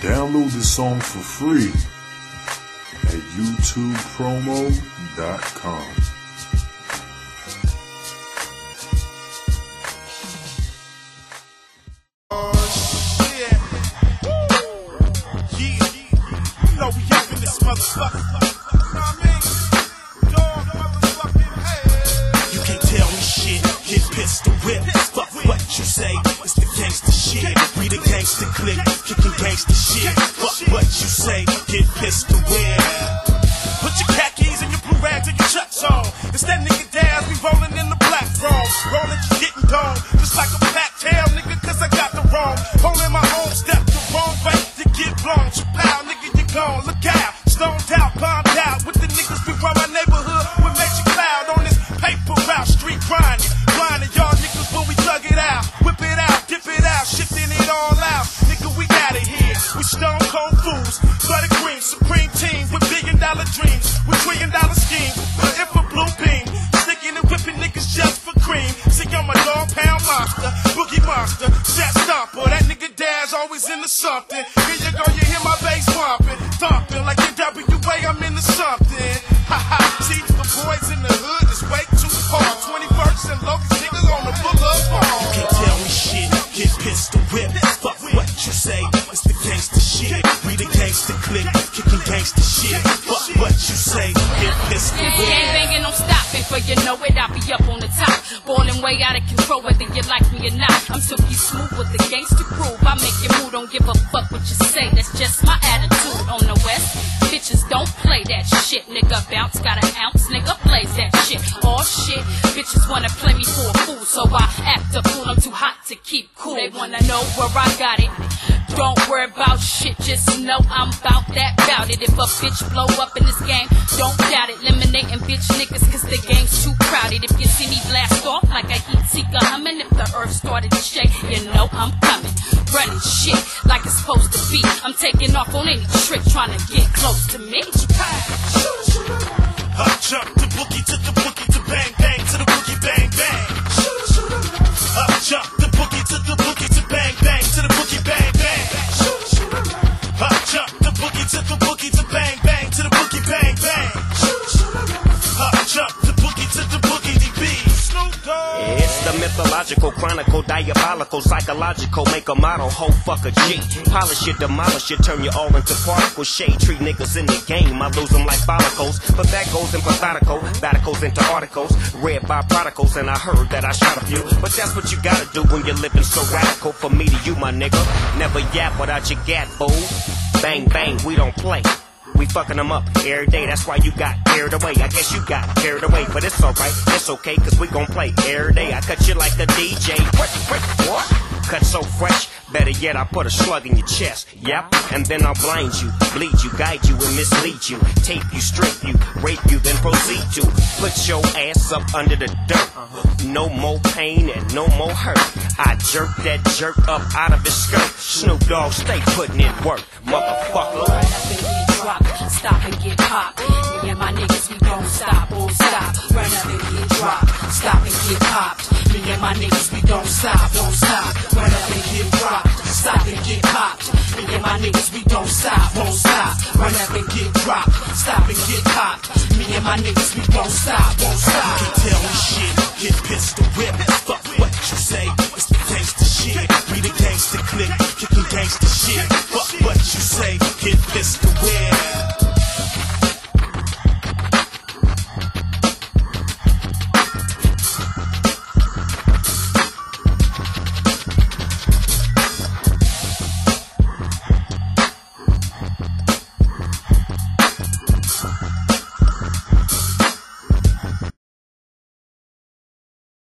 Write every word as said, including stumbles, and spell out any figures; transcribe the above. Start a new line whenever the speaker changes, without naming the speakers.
Download the song for free at YouTube Promo dot com.
You can't tell me shit, hit pistol whip. Fuck what you say, it's the gangsta shit. We the gangsta clique, kicking gangsta shit. Fuck what you say, hit pistol whip. Put your khakis and your blue rags and your chucks on. It's that nigga dance, we rolling in the black throne. Rolling, you getting gone, just like a fat tail nigga, cause I got the wrong. Holding my own step the wrong way to get blown. Chappelle, nigga, you gone, look out. Stoned out, bombed out, with the niggas we run my neighborhood. We make you cloud on this paper route, street grinding. Blinding y'all niggas when we thug it out. Whip it out, dip it out, shifting it all out. Nigga, we got it here. We stone cold fools, bloody green, supreme team with billion dollar dreams, with trillion dollar schemes. But if a blue beam, sticking and whipping niggas just for cream. See, I'm a dog pound monster, boogie monster, chest stomper. That nigga Daz always into something. Here you go, you hear my bass bumping, thumping like N W A, I'm into something. Ha ha, see, the boys in the hood is way too far. twenty-first and locust niggas on the boulevard. You can't tell me shit, get pistol whip. Fuck what you say, it's the gangsta shit. We the gangsta clique, kicking gangsta shit. Fuck what you say, get pistol whip.
Gang banging, don't stop it, for you know it, I'll be up on the top. Ballin' way out of control, whether you like me or not. I'm silky smooth with the gangsta groove. I make you move, don't give a fuck what you say. That's just my attitude on the west. Bitches don't play that shit, nigga. Bounce, got an ounce, nigga plays that shit. All shit, bitches wanna play me for a fool, so I act a fool. I'm too hot to keep cool. They wanna know where I got it. Don't worry about shit, just know I'm about that, bout it. If a bitch blow up in this game, don't doubt it. Eliminating bitch niggas, cause the game's too crowded. If you see me blast off like a heat seeker humming, if the earth started to shake, you know I'm coming. Running shit like it's supposed to be. I'm taking off on any trick trying to get close to me.
Hot jump the boogie to the boogie to bang bang to the boogie bang bang. Hot jump the boogie to the boogie to bang bang to the boogie bang bang. Hot jump the boogie to the boogie to bang bang to the boogie bang bang. Hot jump the boogie to the boogie to be.
It's the mythological, chronicle, diabolical, psychological, make a model, ho fuck a G. Polish it, demolish it, turn you all into particles. Shade tree niggas in the game, I lose them like follicles. But that goes in pathetical, that goes into articles. Read by prodigals, and I heard that I shot a few. But that's what you gotta do when you're living so radical. For me to you, my nigga, never yap without your gat, fool. Bang, bang, we don't play. We fucking them up every day, that's why you got carried away. I guess you got carried away, but it's alright, it's okay, cause we gon' play every day. I cut you like a D J. What, what, what? Cut so fresh, better yet, I put a slug in your chest. Yep, and then I'll blind you, bleed you, guide you, and mislead you. Tape you, strip you, rape you, then proceed to put your ass up under the dirt. No more pain and no more hurt. I jerk that jerk up out of his skirt. Snoop Dogg, stay putting in work, motherfucker.
Stop and get popped. Me and my niggas, we don't stop, won't stop. Run up and get dropped. Stop and get popped. Me and my niggas, we don't stop, won't stop. Run up and get dropped. Stop and get popped. Me and my niggas, we don't stop, won't stop. Run up and get dropped. Stop and get popped. Me and my niggas, we don't stop, won't stop.
You can't tell me shit, get pistol whip. Fuck what you say, it's the gangsta shit. We the gangsta clique, kicking gangsta